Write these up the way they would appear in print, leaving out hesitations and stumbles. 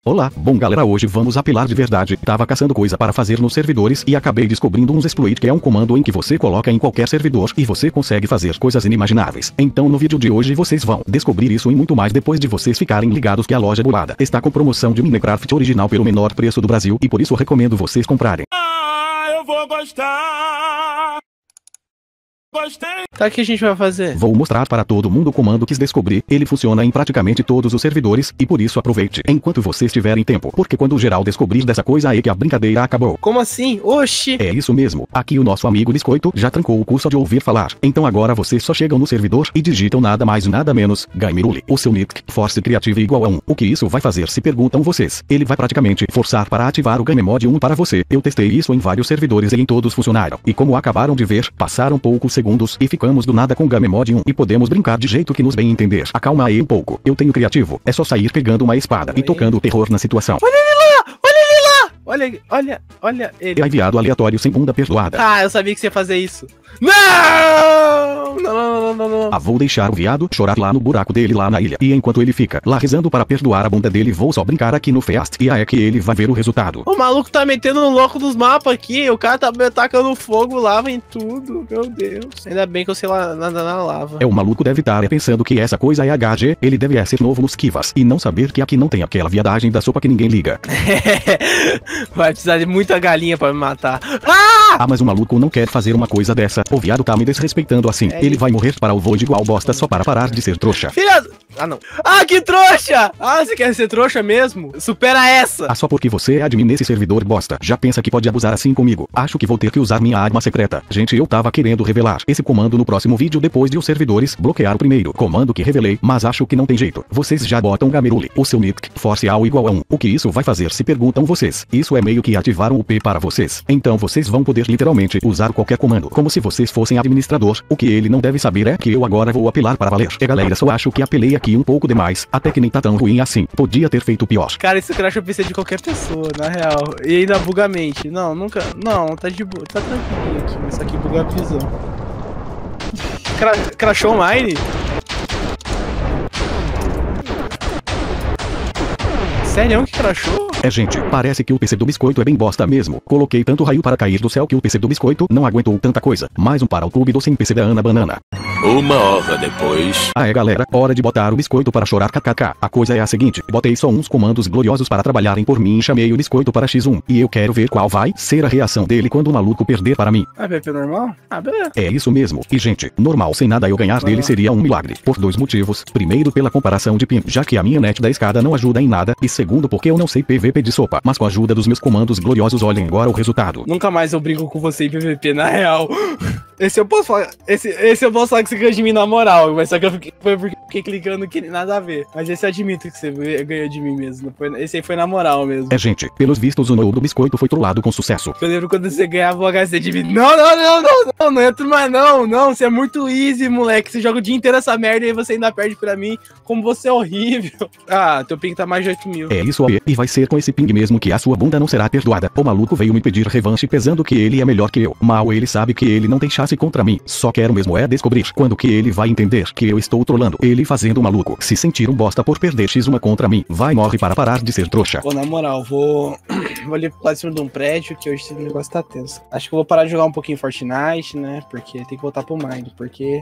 Olá, bom galera, hoje vamos apelar de verdade. Tava caçando coisa para fazer nos servidores e acabei descobrindo uns exploit, que é um comando em que você coloca em qualquer servidor e você consegue fazer coisas inimagináveis. Então no vídeo de hoje vocês vão descobrir isso e muito mais depois de vocês ficarem ligados que a loja Bulada está com promoção de Minecraft original pelo menor preço do Brasil e por isso recomendo vocês comprarem. Eu vou gostar. Gostei. Tá, o que a gente vai fazer? Vou mostrar para todo mundo o comando que descobri. Ele funciona em praticamente todos os servidores e por isso aproveite enquanto vocês tiverem tempo, porque quando o geral descobrir dessa coisa aí que a brincadeira acabou. Como assim? Oxi! É isso mesmo, aqui o nosso amigo Biscoito já trancou o curso de ouvir falar. Então agora vocês só chegam no servidor e digitam nada mais nada menos, Gameruli, o seu nick, Force Creative igual a 1. O que isso vai fazer, se perguntam vocês? Ele vai praticamente forçar para ativar o Game Mod 1 para você. Eu testei isso em vários servidores e em todos funcionaram. E como acabaram de ver, passaram poucos segundos e ficamos do nada com Game Mod 1 e podemos brincar de jeito que nos bem entender. Acalma aí um pouco, eu tenho criativo, é só sair pegando uma espada e tocando terror na situação. Olha ele lá! Olha ele lá! Olha ele. É enviado aleatório sem bunda perdoada. Ah, eu sabia que você ia fazer isso. Não! Não. Ah, vou deixar o viado chorar lá no buraco dele lá na ilha. E enquanto ele fica lá rezando para perdoar a bunda dele, vou só brincar aqui no Feast. E aí é que ele vai ver o resultado. O maluco tá metendo no louco dos mapas aqui. O cara tá tacando fogo, lava em tudo. Meu Deus. Ainda bem que eu sei lá nadar na lava. É, o maluco deve estar pensando que essa coisa é HG. Ele deve ser novo nos Kivas. E não saber que aqui não tem aquela viadagem da sopa que ninguém liga. Vai precisar de muita galinha pra me matar. Ah, mas o maluco não quer fazer uma coisa dessa. O viado tá me desrespeitando assim. Ele vai morrer para o Void igual bosta só para parar de ser trouxa. Filha... Ah, não. Ah, que trouxa! Ah, você quer ser trouxa mesmo? Supera essa! Ah, só porque você é admin nesse servidor bosta. Já pensa que pode abusar assim comigo? Acho que vou ter que usar minha arma secreta. Gente, eu tava querendo revelar esse comando no próximo vídeo depois de os servidores bloquear o primeiro comando que revelei, mas acho que não tem jeito. Vocês já botam Gameruli, o seu nick, Force ao igual a 1. O que isso vai fazer, se perguntam vocês? Isso é meio que ativar o UP para vocês. Então vocês vão poder literalmente usar qualquer comando, como se vocês fossem administrador. O que ele não deve saber é que eu agora vou apelar para valer. E galera, só acho que apelei aqui um pouco demais, até que nem tá tão ruim assim. Podia ter feito pior. Cara, isso crash eu pensei de qualquer pessoa, na real. E ainda buga a mente. Não, nunca. Não, tá de boa. Tá tranquilo aqui. Isso aqui buga a visão. Crashou online? Sério que crashou? É, gente, parece que o PC do Biscoito é bem bosta mesmo. Coloquei tanto raio para cair do céu que o PC do Biscoito não aguentou tanta coisa. Mais um para o clube do sem PC da Ana Banana. Uma hora depois. Ah, é galera, hora de botar o Biscoito para chorar, kkk. A coisa é a seguinte, botei só uns comandos gloriosos para trabalharem por mim e chamei o Biscoito para X1. E eu quero ver qual vai ser a reação dele quando o maluco perder para mim. Ah, PP normal? Ah, beleza. É isso mesmo. E gente, normal sem nada eu ganhar dele seria um milagre. Por dois motivos. Primeiro, pela comparação de ping, já que a minha net da escada não ajuda em nada. E segundo, porque eu não sei PVP de sopa. Mas com a ajuda dos meus comandos gloriosos, olhem agora o resultado. Nunca mais eu brinco com você em PVP, na real. Esse eu posso falar. Esse eu posso falar que você ganhou de mim na moral. Mas só que foi porque eu fiquei clicando que nada a ver. Mas esse eu admito que você ganhou de mim mesmo. Esse aí foi na moral mesmo. É, gente, pelos vistos o novo do Biscoito foi trollado com sucesso. Eu lembro quando você ganhava o HC de mim. Não entro mais não. Você é muito easy, moleque. Você joga o dia inteiro essa merda e você ainda perde pra mim. Como você é horrível. Ah, teu ping tá mais de 8 mil. É isso aí, e vai ser com esse ping mesmo que a sua bunda não será perdoada. O maluco veio me pedir revanche pensando que ele é melhor que eu. Mal ele sabe que ele não tem chance contra mim. Só quero mesmo é descobrir quando que ele vai entender que eu estou trolando ele fazendo maluco. Se sentir um bosta por perder X1 contra mim, vai morre para parar de ser trouxa. Pô, na moral, vou ali lá de cima de um prédio que hoje esse negócio tá tenso. Acho que eu vou parar de jogar um pouquinho Fortnite, né? Porque tem que voltar pro Mind, porque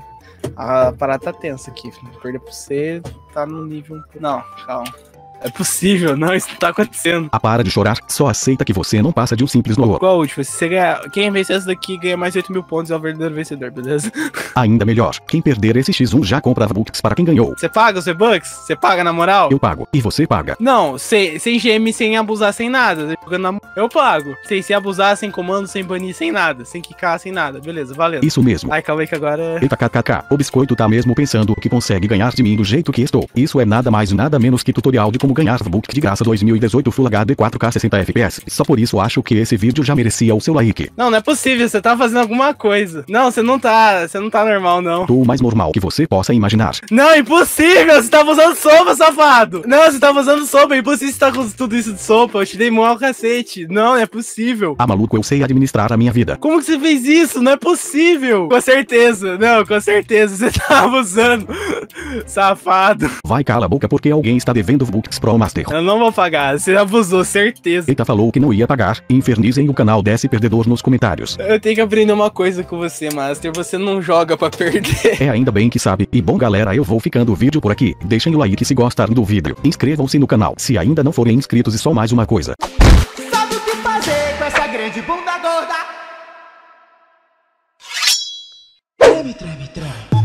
a parada tá tensa aqui. Perder pra você tá no nível... Não, calma. É possível, não, isso não tá acontecendo. Ah, para de chorar, só aceita que você não passa de um simples no. Qual a última? Se você ganhar, quem vencer essa daqui ganha mais 8 mil pontos e é o verdadeiro vencedor, beleza? Ainda melhor, quem perder esse X1 já compra V-Bucks para quem ganhou. Você paga os V-Bucks? Você paga na moral? Eu pago, e você paga. Não, sem GM, sem abusar, sem nada. Eu pago. Sem abusar, sem comando, sem banir, sem nada. Sem quicar, sem nada. Beleza, valendo. Isso mesmo. Ai, calma aí que agora... Eita, kkk, o Biscoito tá mesmo pensando que consegue ganhar de mim do jeito que estou. Isso é nada mais nada menos que tutorial de como ganhar V-Bucks de graça 2018 Full HD 4K 60 FPS. Só por isso acho que esse vídeo já merecia o seu like. Não é possível, você tá fazendo alguma coisa. Não, você não tá normal, não. Tô o mais normal que você possa imaginar. Não, é impossível, você tava usando sopa, safado. Não, você tava usando sopa, é impossível você tá com tudo isso de sopa, eu te dei mó ao cacete. Não é possível. Ah, maluco, eu sei administrar a minha vida. Como que você fez isso? Não é possível. Com certeza, não, com certeza, você tá abusando. Safado. Vai, cala a boca porque alguém está devendo V-Bucks Roblox Pro Master. Eu não vou pagar, você abusou, certeza. Eita, falou que não ia pagar. Infernizem o canal desse perdedor nos comentários. Eu tenho que aprender uma coisa com você, Master. Você não joga pra perder. É, ainda bem que sabe. E bom, galera, eu vou ficando o vídeo por aqui. Deixem o like se gostaram do vídeo. Inscrevam-se no canal se ainda não forem inscritos. E só mais uma coisa. Sabe o que fazer com essa grande bunda gorda? Treme, treme, treme.